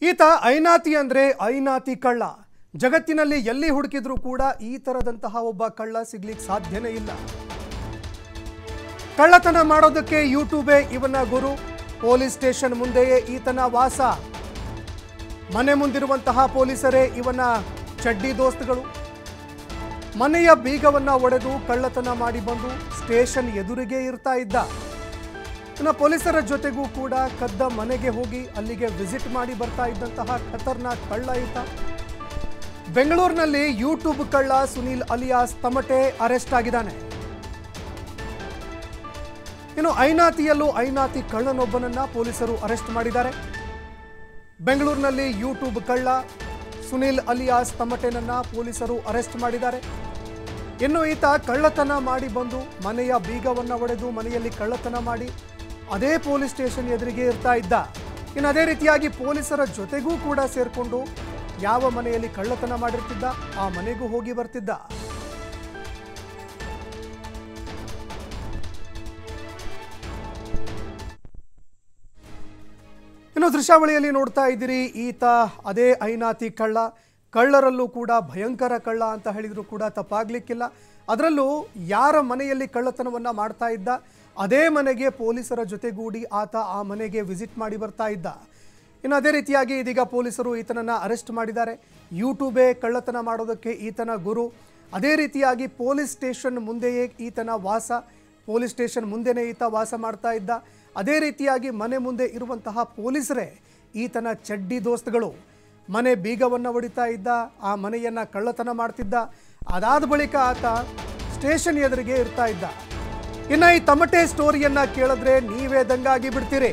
ಈತ ಐನಾತಿ ಅಂದ್ರೆ ಐನಾತಿ ಕಳ್ಳ. ಜಗತ್ತಿನಲ್ಲಿ ಎಲ್ಲಿ ಹುಡುಕಿದ್ರೂ ಕೂಡ ಈ ತರದಂತಹ ಒಬ್ಬ ಕಳ್ಳ ಸಿಗ್ಲಿಕ್ಕೆ ಸಾಧ್ಯನೇ ಇಲ್ಲ. ಕಳ್ಳತನ ಮಾಡೋದಕ್ಕೆ ಯೂಟ್ಯೂಬೇ ಇವನ ಗುರು. ಪೊಲೀಸ್ ಸ್ಟೇಷನ್ ಮುಂದೆಯೇ ಈತನ ವಾಸ. ಮನೆ ಮುಂದಿರುವಂತಹ ಪೊಲೀಸರೇ ಇವನ ಚಡ್ಡಿ ದೋಸ್ತಗಳು. ಮನೆಯ ಬೀಗವನ್ನ ಒಡೆದು ಕಳ್ಳತನ ಮಾಡಿ ಬಂದು ಸ್ಟೇಷನ್ ಎದುರಿಗೆ ಇರ್ತಾ ಇದ್ದ. ಇನ್ನು ಪೊಲೀಸರ ಜೊತೆಗೂ ಕೂಡ ಕದ್ದ ಮನೆಗೆ ಹೋಗಿ ಅಲ್ಲಿಗೆ ವಿಸಿಟ್ ಮಾಡಿ ಬರ್ತಾ ಇದ್ದಂತಹ ಖತರ್ನಾಕ್ ಕಳ್ಳ ಈತ. ಬೆಂಗಳೂರಿನಲ್ಲಿ ಯೂಟ್ಯೂಬ್ ಕಳ್ಳ ಸುನೀಲ್ ಅಲಿಯಾಸ್ ತಮಟೆ ಅರೆಸ್ಟ್ ಆಗಿದ್ದಾನೆ. ಇನ್ನು ಐನಾತಿಯಲ್ಲೂ ಐನಾತಿ ಕಳ್ಳನೊಬ್ಬನನ್ನ ಪೊಲೀಸರು ಅರೆಸ್ಟ್ ಮಾಡಿದ್ದಾರೆ. ಬೆಂಗಳೂರಿನಲ್ಲಿ ಯೂಟ್ಯೂಬ್ ಕಳ್ಳ ಸುನೀಲ್ ಅಲಿಯಾಸ್ ತಮಟೆನನ್ನ ಪೊಲೀಸರು ಅರೆಸ್ಟ್ ಮಾಡಿದ್ದಾರೆ. ಇನ್ನು ಈತ ಕಳ್ಳತನ ಮಾಡಿ ಬಂದು ಮನೆಯ ಬೀಗವನ್ನ ಒಡೆದು ಮನೆಯಲ್ಲಿ ಕಳ್ಳತನ ಮಾಡಿ ಅದೇ ಪೊಲೀಸ್ ಸ್ಟೇಷನ್ ಎದುರಿಗೆ ಇರ್ತಾ ಇದ್ದ. ಇನ್ನು ಅದೇ ರೀತಿಯಾಗಿ ಪೊಲೀಸರ ಜೊತೆಗೂ ಕೂಡ ಸೇರ್ಕೊಂಡು ಯಾವ ಮನೆಯಲ್ಲಿ ಕಳ್ಳತನ ಮಾಡಿರ್ತಿದ್ದ ಆ ಮನೆಗೂ ಹೋಗಿ ಬರ್ತಿದ್ದ. ಇನ್ನು ದೃಶ್ಯಾವಳಿಯಲ್ಲಿ ನೋಡ್ತಾ ಇದ್ದೀರಿ, ಈತ ಅದೇ ಐನಾತಿ ಕಳ್ಳ. ಕಳ್ಳರಲ್ಲೂ ಕೂಡ ಭಯಂಕರ ಕಳ್ಳ ಅಂತ ಹೇಳಿದ್ರು ಕೂಡ ತಪ್ಪಾಗ್ಲಿಕ್ಕಿಲ್ಲ. ಅದರಲ್ಲೂ ಯಾರ ಮನೆಯಲ್ಲಿ ಕಳ್ಳತನವನ್ನ ಮಾಡ್ತಾ ಇದ್ದ ಅದೇ ಮನೆಗೆ ಪೊಲೀಸರ ಜೊತೆಗೂಡಿ ಆತ ಆ ಮನೆಗೆ ವಿಸಿಟ್ ಮಾಡಿ ಬರ್ತಾ ಇದ್ದ. ಇನ್ನು ಅದೇ ರೀತಿಯಾಗಿ ಇದೀಗ ಪೊಲೀಸರು ಈತನನ್ನ ಅರೆಸ್ಟ್ ಮಾಡಿದ್ದಾರೆ. ಯೂಟ್ಯೂಬೇ ಕಳ್ಳತನ ಮಾಡೋದಕ್ಕೆ ಈತನ ಗುರು. ಅದೇ ರೀತಿಯಾಗಿ ಪೊಲೀಸ್ ಸ್ಟೇಷನ್ ಮುಂದೆಯೇ ಈತನ ವಾಸ. ಪೊಲೀಸ್ ಸ್ಟೇಷನ್ ಮುಂದೆನೇ ಈತ ವಾಸ ಮಾಡ್ತಾ ಇದ್ದ. ಅದೇ ರೀತಿಯಾಗಿ ಮನೆ ಮುಂದೆ ಇರುವಂತಹ ಪೊಲೀಸರೇ ಈತನ ಚಡ್ಡಿ ದೋಸ್ತಗಳು. ಮನೆ ಬೀಗವನ್ನು ಹೊಡಿತಾ ಇದ್ದ, ಆ ಮನೆಯನ್ನ ಕಳ್ಳತನ ಮಾಡ್ತಿದ್ದ. ಅದಾದ ಬಳಿಕ ಆತ ಸ್ಟೇಷನ್ ಎದುರಿಗೆ ಇರ್ತಾ ಇದ್ದ. ಇನ್ನು ಈ ತಮಟೆ ಸ್ಟೋರಿಯನ್ನ ಕೇಳಿದ್ರೆ ನೀವೇ ದಂಗಾಗಿ ಬಿಡ್ತೀರಿ.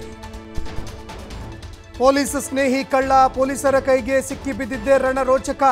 ಪೊಲೀಸ್ ಸ್ನೇಹಿ ಕಳ್ಳ ಪೊಲೀಸರ ಕೈಗೆ ಸಿಕ್ಕಿ ಬಿದ್ದಿದ್ದೇ ರಣರೋಚಕ.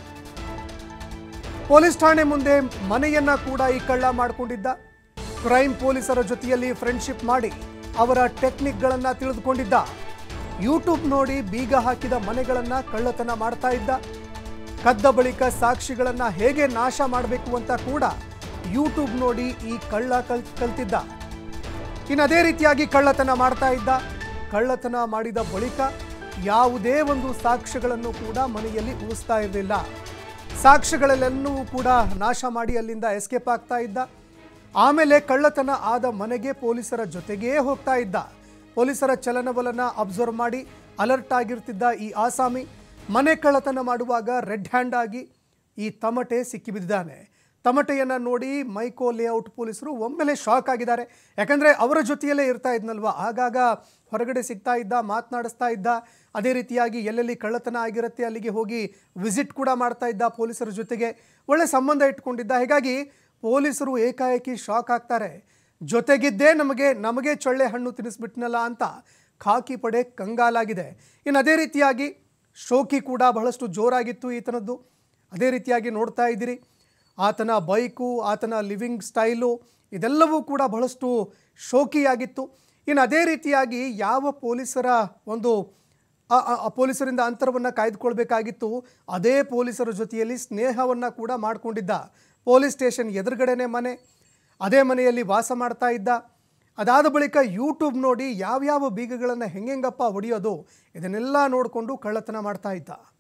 ಪೊಲೀಸ್ ಠಾಣೆ ಮುಂದೆ ಮನೆಯನ್ನ ಕೂಡ ಈ ಕಳ್ಳ ಮಾಡಿಕೊಂಡಿದ್ದ. ಕ್ರೈಮ್ ಪೊಲೀಸರ ಜೊತೆಯಲ್ಲಿ ಫ್ರೆಂಡ್ಶಿಪ್ ಮಾಡಿ ಅವರ ಟೆಕ್ನಿಕ್ಗಳನ್ನ ತಿಳಿದುಕೊಂಡಿದ್ದ. ಯೂಟ್ಯೂಬ್ ನೋಡಿ ಬೀಗ ಹಾಕಿದ ಮನೆಗಳನ್ನ ಕಳ್ಳತನ ಮಾಡ್ತಾ ಇದ್ದ. ಕದ್ದ ಬಳಿಕ ಸಾಕ್ಷಿಗಳನ್ನ ಹೇಗೆ ನಾಶ ಮಾಡಬೇಕು ಅಂತ ಕೂಡ ಯೂಟ್ಯೂಬ್ ನೋಡಿ ಈ ಕಳ್ಳ ಕಲ್ತಿದ್ದ. ಇನ್ನು ಅದೇ ರೀತಿಯಾಗಿ ಕಳ್ಳತನ ಮಾಡ್ತಾ ಇದ್ದ. ಕಳ್ಳತನ ಮಾಡಿದ ಬಳಿಕ ಯಾವುದೇ ಒಂದು ಸಾಕ್ಷ್ಯಗಳನ್ನು ಕೂಡ ಮನೆಯಲ್ಲಿ ಉಳಿಸ್ತಾ ಇರಲಿಲ್ಲ. ಸಾಕ್ಷ್ಯಗಳೆಲ್ಲವೂ ಕೂಡ ನಾಶ ಮಾಡಿ ಅಲ್ಲಿಂದ ಎಸ್ಕೇಪ್ ಆಗ್ತಾ ಇದ್ದ. ಆಮೇಲೆ ಕಳ್ಳತನ ಆದ ಮನೆಗೆ ಪೊಲೀಸರ ಜೊತೆಗೇ ಹೋಗ್ತಾ ಇದ್ದ. ಪೊಲೀಸರ ಚಲನವಲನ ಅಬ್ಸರ್ವ್ ಮಾಡಿ ಅಲರ್ಟ್ ಆಗಿರ್ತಿದ್ದ ಈ ಆಸಾಮಿ ಮನೆ ಕಳ್ಳತನ ಮಾಡುವಾಗ ರೆಡ್ ಹ್ಯಾಂಡ್ ಆಗಿ ಈ ತಮಟೆ ಸಿಕ್ಕಿಬಿದ್ದಾನೆ. ತಮಟೆಯನ್ನು ನೋಡಿ ಮೈಕೋ ಲೇಔಟ್ ಪೊಲೀಸರು ಒಮ್ಮೆಲೆ ಶಾಕ್ ಆಗಿದ್ದಾರೆ. ಯಾಕಂದರೆ ಅವರ ಜೊತೆಯಲ್ಲೇ ಇರ್ತಾ ಇದ್ನಲ್ವ, ಆಗಾಗ ಹೊರಗಡೆ ಸಿಗ್ತಾ ಇದ್ದ, ಮಾತನಾಡಿಸ್ತಾ ಇದ್ದ. ಅದೇ ರೀತಿಯಾಗಿ ಎಲ್ಲೆಲ್ಲಿ ಕಳ್ಳತನ ಆಗಿರುತ್ತೆ ಅಲ್ಲಿಗೆ ಹೋಗಿ ವಿಸಿಟ್ ಕೂಡ ಮಾಡ್ತಾ ಇದ್ದ. ಪೊಲೀಸರ ಜೊತೆಗೆ ಒಳ್ಳೆ ಸಂಬಂಧ ಇಟ್ಕೊಂಡಿದ್ದ. ಹೀಗಾಗಿ ಪೊಲೀಸರು ಏಕಾಏಕಿ ಶಾಕ್ ಆಗ್ತಾರೆ. ಜೊತೆಗಿದ್ದೇ ನಮಗೆ ಚೊಳ್ಳೆ ಹಣ್ಣು ತಿನ್ನಿಸ್ಬಿಟ್ನಲ್ಲ ಅಂತ ಖಾಕಿ ಪಡೆ ಕಂಗಾಲಾಗಿದೆ. ಇನ್ನು ಅದೇ ರೀತಿಯಾಗಿ ಶೋಕಿ ಕೂಡ ಬಹಳಷ್ಟು ಜೋರಾಗಿತ್ತು ಈತನದ್ದು. ಅದೇ ರೀತಿಯಾಗಿ ನೋಡ್ತಾ ಇದ್ದೀರಿ, ಆತನ ಬೈಕು, ಆತನ ಲಿವಿಂಗ್ ಸ್ಟೈಲು ಇದೆಲ್ಲವೂ ಕೂಡ ಬಹಳಷ್ಟು ಶೋಕಿಯಾಗಿತ್ತು. ಇನ್ನು ಅದೇ ರೀತಿಯಾಗಿ ಯಾವ ಪೊಲೀಸರ ಒಂದು ಪೊಲೀಸರಿಂದ ಅಂತರವನ್ನು ಕಾಯ್ದುಕೊಳ್ಬೇಕಾಗಿತ್ತು ಅದೇ ಪೊಲೀಸರ ಜೊತೆಯಲ್ಲಿ ಸ್ನೇಹವನ್ನು ಕೂಡ ಮಾಡಿಕೊಂಡಿದ್ದ. ಪೊಲೀಸ್ ಸ್ಟೇಷನ್ ಎದುರುಗಡೆನೇ ಮನೆ, ಅದೇ ಮನೆಯಲ್ಲಿ ವಾಸ ಮಾಡ್ತಾ ಇದ್ದ. ಅದಾದ ಬಳಿಕ ಯೂಟ್ಯೂಬ್ ನೋಡಿ ಯಾವ್ಯಾವ ಬೀಗಗಳನ್ನು ಹೆಂಗಪ್ಪ ಹೊಡೆಯೋದು ಇದನ್ನೆಲ್ಲ ನೋಡಿಕೊಂಡು ಕಳ್ಳತನ ಮಾಡ್ತಾ ಇದ್ದ.